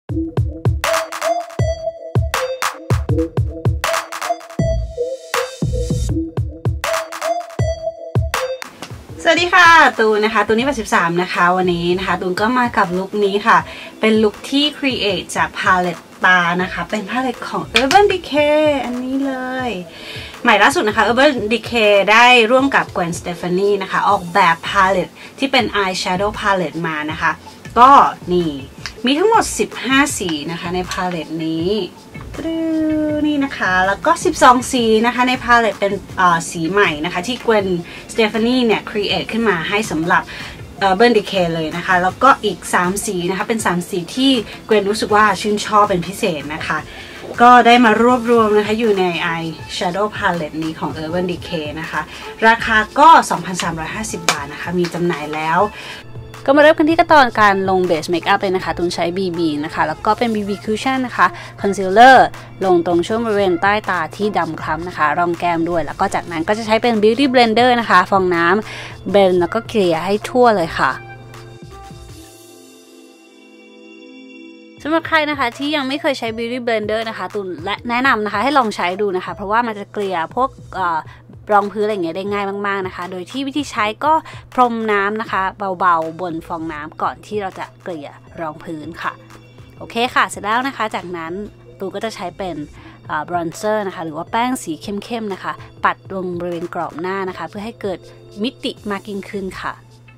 สวัสดีค่ะตูนนะคะตูนนี่83นะคะวันนี้นะคะตูนก็มากับลุคนี้ค่ะเป็นลุคที่ create จากพาเลตตานะคะเป็นพาเลตของ Urban Decay อันนี้เลยใหม่ล่าสุดนะคะ Urban Decay ได้ร่วมกับ Gwen Stefani นะคะออกแบบพาเลตที่เป็น eyeshadow palette มานะคะก็นี่มีทั้งหมด15สีนะคะในพาเลตนี้นี่นะคะแล้วก็12สีนะคะในพาเลตเป็นสีใหม่นะคะที่ Gwen Stefani เนี่ย create ขึ้นมาให้สำหรับUrban Decay เลยนะคะแล้วก็อีก3สีนะคะเป็น3สีที่ Gwen รู้สึกว่าชื่นชอบเป็นพิเศษนะคะก็ได้มารวบรวมนะคะอยู่ใน eyeshadow palette นี้ของ Urban Decay นะคะราคาก็ 2,350 บาทนะคะมีจำหน่ายแล้วก็มาเริ่มกันที่ขั้นตอนการลงเบสเมคอัพเลยนะคะตูนใช้ BB นะคะแล้วก็เป็น BB Cushion นะคะคอนซีลเลอร์ลงตรงช่วงบริเวณใต้ตาที่ดำคล้ำนะคะรองแก้มด้วยแล้วก็จากนั้นก็จะใช้เป็น Beauty Blender นะคะฟองน้ำเบลแล้วก็เกลี่ยให้ทั่วเลยค่ะสำหรับใครนะคะที่ยังไม่เคยใช้ Beauty Blender นะคะตูนและแนะนำนะคะให้ลองใช้ดูนะคะเพราะว่ามันจะเกลี่ยพวกรองพื้นอะไรอย่างเงี้ยได้ง่ายมากๆนะคะโดยที่วิธีใช้ก็พรมน้ำนะคะเบาๆบนฟองน้ำก่อนที่เราจะเกลี่ยรองพื้นค่ะโอเคค่ะเสร็จแล้วนะคะจากนั้นตูก็จะใช้เป็นบรอนเซอร์นะคะหรือว่าแป้งสีเข้มๆนะคะปัดลงบริเวณกรอบหน้านะคะเพื่อให้เกิดมิติมากยิ่งขึ้นค่ะ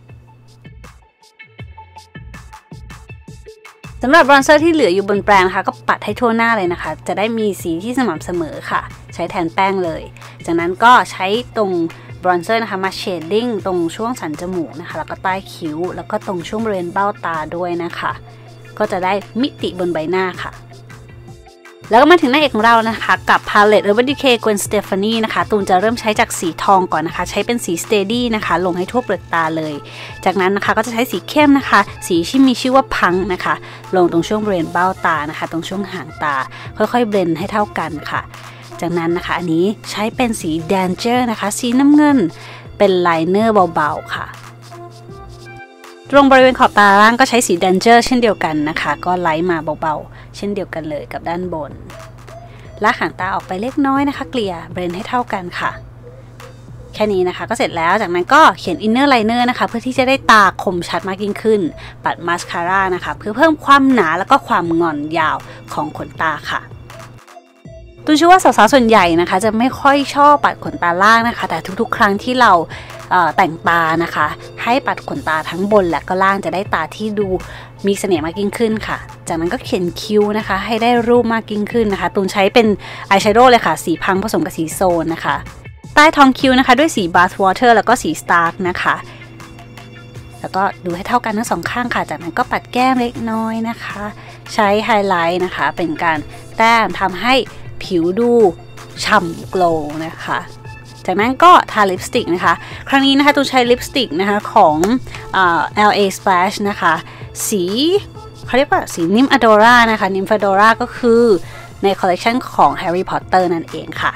สำหรับบรอนเซอร์ที่เหลืออยู่บนแปรงนะคะก็ปัดให้ทั่วหน้าเลยนะคะจะได้มีสีที่สม่ำเสมอค่ะใช้แทนแป้งเลยจากนั้นก็ใช้ตรงบรอนเซอร์นะคะมาเชดดิ้งตรงช่วงสันจมูกนะคะแล้วก็ใต้คิ้วแล้วก็ตรงช่วงบริเวณเบ้าตาด้วยนะคะก็จะได้มิติบนใบหน้าค่ะแล้วก็มาถึงหน้าเอกของเรานะคะกับพาเลต Urban Decay Gwen Stefani นะคะตูนจะเริ่มใช้จากสีทองก่อนนะคะใช้เป็นสี Steady นะคะลงให้ทั่วเปลือกตาเลยจากนั้นนะคะก็จะใช้สีเข้มนะคะสีที่มีชื่อว่าพังนะคะลงตรงช่วงบริเวณเบ้าตานะคะตรงช่วงหางตาค่อยๆเบลนด์ให้เท่ากันค่ะจากนั้นนะคะอันนี้ใช้เป็นสี Danger นะคะสีน้ำเงินเป็นไลเนอร์เบาๆค่ะตรงบริเวณขอบตาล่างก็ใช้สี Danger เช่นเดียวกันนะคะก็ไลท์มาเบาๆเช่นเดียวกันเลยกับด้านบนลากหางตาออกไปเล็กน้อยนะคะเกลี่ยเบลนด์ให้เท่ากันค่ะแค่นี้นะคะก็เสร็จแล้วจากนั้นก็เขียน Inner Liner นะคะเพื่อที่จะได้ตาคมชัดมากยิ่งขึ้นปัดมาสคาร่านะคะเพื่อเพิ่มความหนาแล้วก็ความงอนยาวของขนตาค่ะตูนเชื่อว่าสาวๆส่วนใหญ่นะคะจะไม่ค่อยชอบปัดขนตาล่างนะคะแต่ทุกๆครั้งที่เราแต่งตานะคะให้ปัดขนตาทั้งบนและก็ล่างจะได้ตาที่ดูมีเสน่ห์มากยิ่งขึ้นค่ะจากนั้นก็เขียนคิ้วนะคะให้ได้รูปมากยิ่งขึ้นนะคะตูนใช้เป็นอายแชโดว์เลยค่ะสีพังผสมกับสีโซนนะคะใต้ท้องคิ้วนะคะด้วยสี Bath Water แล้วก็สี Stark นะคะแล้วก็ดูให้เท่ากันทั้งสองข้างค่ะจากนั้นก็ปัดแก้มเล็กน้อยนะคะใช้ไฮไลท์นะคะเป็นการแต้มทำให้ผิวดูฉ่ำโกลว์นะคะจากนั้นก็ทาลิปสติกนะคะครั้งนี้นะคะตูนใช้ลิปสติกนะคะของLA Splash นะคะสีเขาเรียกว่าสีนิมอโดรานะคะนิมฟาโดราก็คือในคอลเลกชันของ Harry Potter นั่นเองค่ะ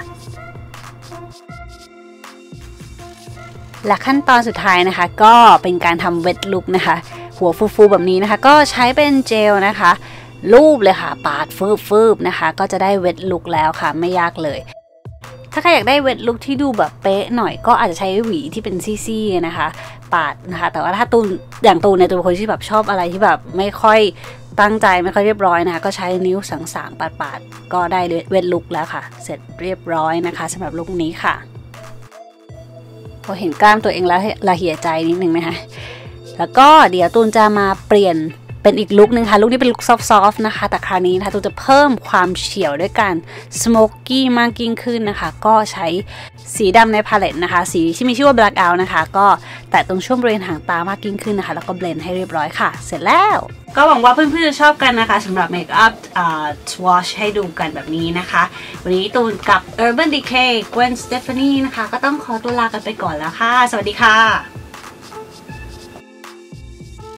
และขั้นตอนสุดท้ายนะคะก็เป็นการทำเวทลุคนะคะหัวฟูๆแบบนี้นะคะก็ใช้เป็นเจลนะคะรูปเลยค่ะปาดฟืบๆนะคะก็จะได้เวทลุคแล้วค่ะไม่ยากเลยถ้าใครอยากได้เวทลุคที่ดูแบบเป๊ะหน่อยก็อาจจะใช้หวีที่เป็นซี่ๆนะคะปาดนะคะแต่ว่าถ้าตูนอย่างตูนเนี่ยตูนเป็นคนที่แบบชอบอะไรที่แบบไม่ค่อยตั้งใจไม่ค่อยเรียบร้อยนะคะก็ใช้นิ้วสางๆปาดๆก็ได้เวทลุคแล้วค่ะเสร็จเรียบร้อยนะคะสำหรับลุคนี้ค่ะพอเห็นกล้ามตัวเองแล้วละเหี่ยใจนิดนึงนะคะแล้วก็เดี๋ยวตูนจะมาเปลี่ยนเป็นอีกลุคนึงค่ะลุคนี้เป็นลุคซอฟต์ๆนะคะแต่คราวนี้นะคะตูนจะเพิ่มความเฉียวด้วยการสโมกกี้มากยิ่งขึ้นนะคะก็ใช้สีดำในพาเลตนะคะสีที่มีชื่อว่า Black Out นะคะก็แตะตรงช่วงบริเวณหางตามากยิ่งขึ้นนะคะแล้วก็เบลนด์ให้เรียบร้อยค่ะเสร็จแล้วก็หวังว่าเพื่อนๆจะชอบกันนะคะสำหรับเมคอัพสวอชให้ดูกันแบบนี้นะคะวันนี้ตูนกับ Urban Decay Gwen Stefani นะคะก็ต้องขอตัวลากันไปก่อนแล้วค่ะสวัสดีค่ะ